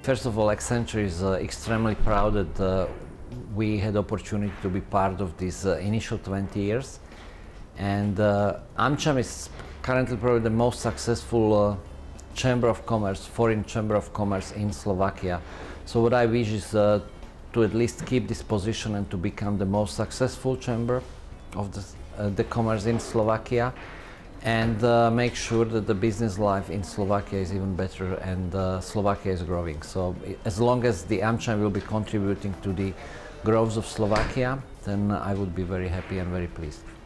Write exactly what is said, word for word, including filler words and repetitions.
First of all, Accenture is uh, extremely proud that uh, we had the opportunity to be part of these uh, initial twenty years. And uh, AmCham is currently probably the most successful uh, Chamber of Commerce, foreign Chamber of Commerce in Slovakia. So what I wish is uh, to at least keep this position and to become the most successful Chamber of the, uh, the commerce in Slovakia, and uh, make sure that the business life in Slovakia is even better and uh, Slovakia is growing. So as long as the AmCham will be contributing to the growth of Slovakia, then I would be very happy and very pleased.